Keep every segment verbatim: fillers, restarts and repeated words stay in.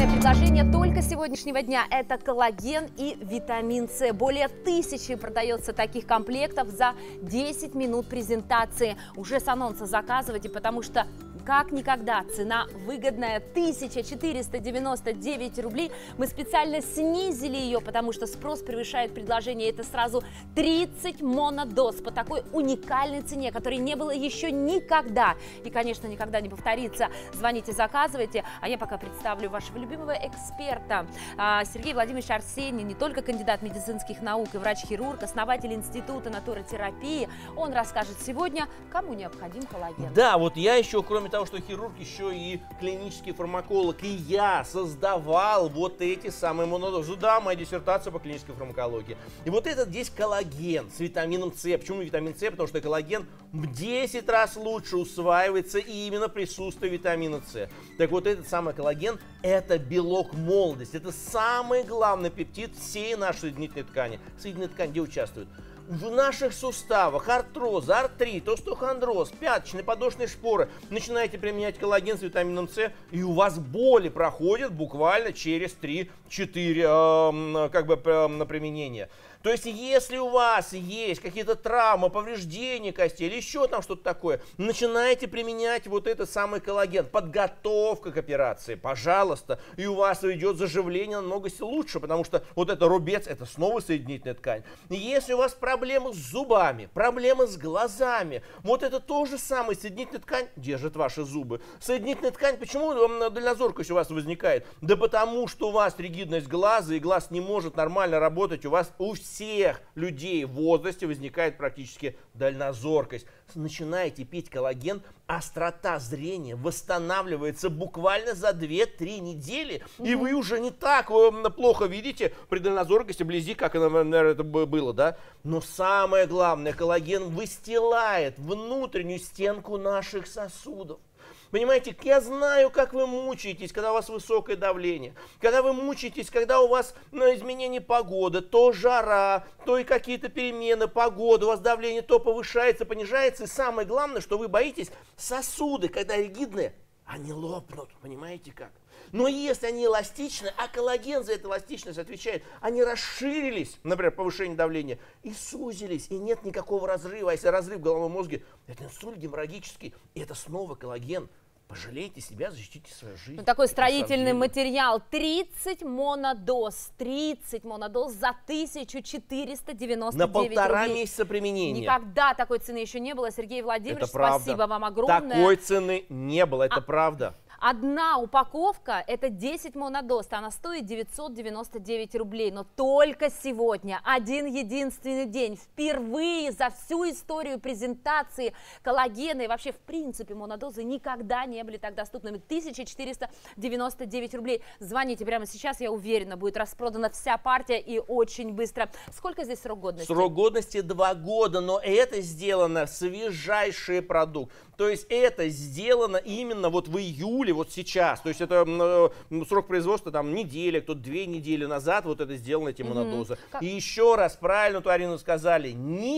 предложение только сегодняшнего дня – это коллаген и витамин С. Более тысячи продается таких комплектов за десять минут презентации. Уже с анонса заказывайте, потому что как никогда цена выгодная – тысяча четыреста девяносто девять рублей. Мы специально снизили ее, потому что спрос превышает предложение. Это сразу тридцать монодоз по такой уникальной цене, которой не было еще никогда. И, конечно, никогда не повторится. Звоните, заказывайте. А я пока представлю вашего любимого эксперта. Сергей Владимирович Арсенин, не только кандидат медицинских наук и врач-хирург, основатель Института натуротерапии. Он расскажет сегодня, кому необходим коллаген. Да, вот я еще, кроме того, что хирург, еще и клинический фармаколог. И я создавал вот эти самые монодозы. Да, моя диссертация по клинической фармакологии. И вот этот здесь коллаген с витамином С. Почему витамин С? Потому что коллаген в десять раз лучше усваивается и именно присутствие витамина С. Так вот, этот самый коллаген – это белок молодости. Это самый главный пептид всей нашей соединительной ткани. Соединительная ткань где участвует? В наших суставах, артроз, артрит, остеохондроз, пяточные, подошвные шпоры. Начинаете применять коллаген с витамином С, и у вас боли проходят буквально через три-четыре э, как бы, э, применения. То есть, если у вас есть какие-то травмы, повреждения костей или еще там что-то такое, начинаете применять вот этот самый коллаген. Подготовка к операции, пожалуйста. И у вас идет заживление намного лучше, потому что вот это рубец, это снова соединительная ткань. Если у вас проблемы с зубами, проблемы с глазами, вот это тоже самое, соединительная ткань держит ваши зубы. Соединительная ткань, почему дальнозоркость у вас возникает? Да потому что у вас ригидность глаза, и глаз не может нормально работать, у вас у всех людей в возрасте возникает практически дальнозоркость. Начинаете пить коллаген, острота зрения восстанавливается буквально за две-три недели, mm-hmm. и вы уже не так плохо видите при дальнозоркости вблизи, как, наверное, это было, да? Но самое главное, коллаген выстилает внутреннюю стенку наших сосудов. Понимаете, я знаю, как вы мучаетесь, когда у вас высокое давление, когда вы мучаетесь, когда у вас ну, изменение погоды, то жара, то и какие-то перемены погоды, у вас давление то повышается, понижается, и самое главное, что вы боитесь, сосуды, когда ригидные, они лопнут, понимаете как? Но если они эластичны, а коллаген за эту эластичность отвечает, они расширились, например, повышение давления, и сузились, и нет никакого разрыва. А если разрыв в головном мозге, это инсульт геморрагический, и это снова коллаген. Пожалейте себя, защитите свою жизнь. Ну, такой строительный материал. тридцать монодоз. тридцать монодоз за тысячу четыреста девяносто девять рублей. На полтора месяца применения. Никогда такой цены еще не было. Сергей Владимирович, это правда. Спасибо вам огромное. Такой цены не было, это а... правда. Одна упаковка, это десять монодоз, она стоит девятьсот девяносто девять рублей, но только сегодня, один единственный день, впервые за всю историю презентации коллагена и вообще в принципе монодозы никогда не были так доступными. тысяча четыреста девяносто девять рублей. Звоните прямо сейчас, я уверена, будет распродана вся партия и очень быстро. Сколько здесь срок годности? Срок годности два года, но это сделано свежайший продукт. То есть это сделано именно вот в июле, вот сейчас. То есть это э, срок производства там неделя, кто-то две недели назад вот это сделано, эти монодозы. Mm-hmm. И еще раз, правильно Туарину сказали,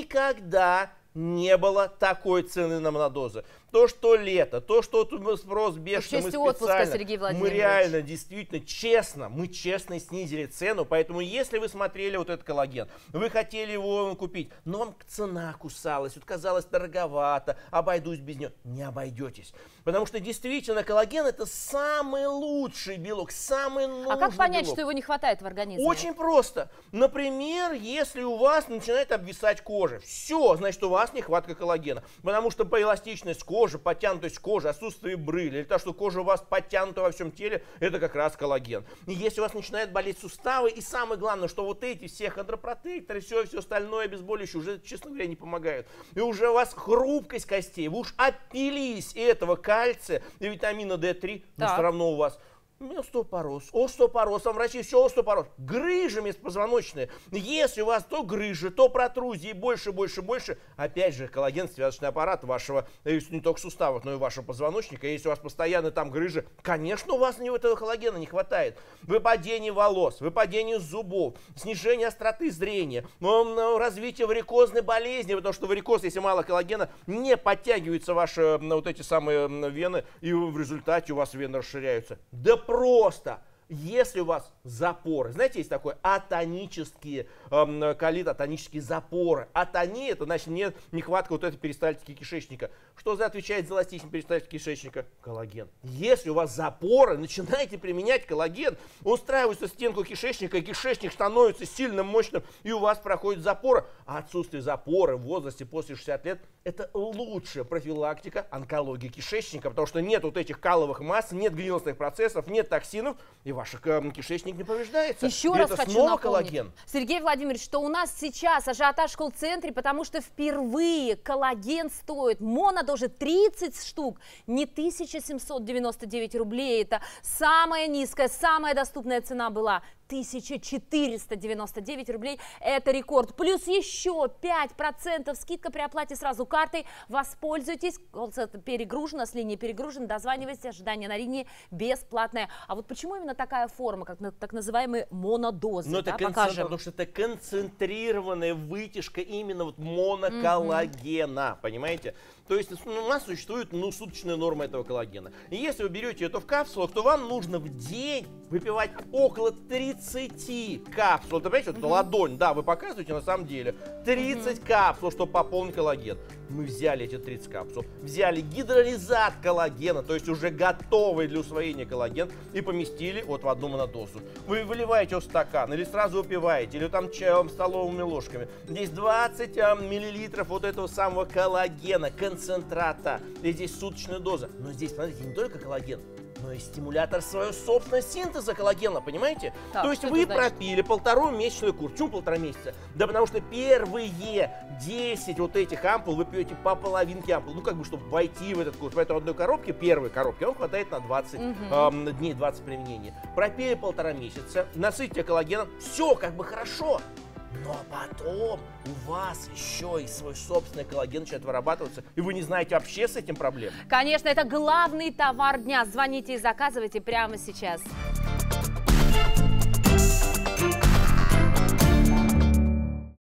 никогда не было такой цены на монодозы. То, что лето, то, что тут спрос бешеный, мы специально, отпуска, Сергей Владимирович. Мы реально, действительно, честно, мы честно снизили цену, поэтому если вы смотрели вот этот коллаген, вы хотели его купить, но вам цена кусалась, вот казалось дороговато, обойдусь без нее, не обойдетесь. Потому что действительно коллаген это самый лучший белок, самый нужный белок. А как понять, белок. Что его не хватает в организме? Очень просто. Например, если у вас начинает обвисать кожа, все, значит, у вас нехватка коллагена, потому что по эластичность кожи, Кожа, подтянутость кожи, отсутствие брыли, или то, что кожа у вас подтянута во всем теле, это как раз коллаген. И если у вас начинают болеть суставы, и самое главное, что вот эти все хондропротекторы, все, все остальное обезболивающее уже, честно говоря, не помогают. И уже у вас хрупкость костей, вы уж опились этого кальция и витамина дэ три, но все равно у вас остеопороз, остеопороз, там врачи, все остеопороз, грыжи межпозвоночные. Если у вас то грыжи, то протрузии, больше, больше, больше, опять же, коллаген-связочный аппарат вашего, не только суставов, но и вашего позвоночника, если у вас постоянно там грыжи, конечно, у вас у него этого коллагена не хватает. Выпадение волос, выпадение зубов, снижение остроты зрения, развитие варикозной болезни, потому что варикоз, если мало коллагена, не подтягиваются ваши вот эти самые вены, и в результате у вас вены расширяются. Да просто Если у вас запоры, знаете, есть такое атонические эм, колит, атонические запоры. Атония — это значит не, нехватка вот этой перистальтики кишечника. Что за отвечает за эластичность перистальтики кишечника? Коллаген. Если у вас запоры, начинаете применять коллаген, он встраивается в стенку кишечника, и кишечник становится сильным, мощным, и у вас проходит запора. А отсутствие запоры в возрасте после шестидесяти лет — это лучшая профилактика онкологии кишечника, потому что нет вот этих каловых масс, нет гнилостных процессов, нет токсинов, и ваш кишечник не повреждается. Еще и раз это хочу снова напомнить, коллаген. Сергей Владимирович, что у нас сейчас ажиотаж в колл-центре, потому что впервые коллаген стоит монодозы тридцать штук, не тысяча семьсот девяносто девять рублей. Это самая низкая, самая доступная цена была. тысяча четыреста девяносто девять рублей. Это рекорд. Плюс еще пять процентов скидка при оплате сразу картой. Воспользуйтесь. Колл-центр перегружен, с линии перегружен. Дозванивайтесь. Ожидание на линии бесплатное. А вот почему именно такая форма, как на, так называемые монодозы? Ну, это да, концентр... покажем. Потому что это концентрированная вытяжка именно вот моноколлагена. Mm-hmm. Понимаете? То есть у нас существует ну, суточная норма этого коллагена. И если вы берете это в капсулах, то вам нужно в день выпивать около тридцати капсул. Это, понимаете, вот mm-hmm. ладонь, да, вы показываете на самом деле. тридцать mm-hmm. капсул, чтобы пополнить коллаген. Мы взяли эти тридцать капсул, взяли гидролизат коллагена, то есть уже готовый для усвоения коллаген, и поместили вот в одну монодозу. Вы выливаете его в стакан, или сразу выпиваете, или там чаем, столовыми ложками. Здесь двадцать а, миллилитров вот этого самого коллагена, концентрата. И здесь суточная доза. Но здесь, смотрите, не только коллаген, но и стимулятор своего собственного синтеза коллагена, понимаете? Так, то есть вы пропили полтору месячную курс. Почему полтора месяца? Да потому что первые десять вот этих ампул вы пьете по половинке ампул, ну как бы, чтобы войти в этот курс. Поэтому одной коробки, первой коробки, вам хватает на двадцать угу. э, дней, двадцать применений. Пропили полтора месяца, насытите коллагеном, все как бы хорошо. Но потом у вас еще и свой собственный коллаген начинает вырабатываться, и вы не знаете вообще с этим проблем. Конечно, это главный товар дня. Звоните и заказывайте прямо сейчас.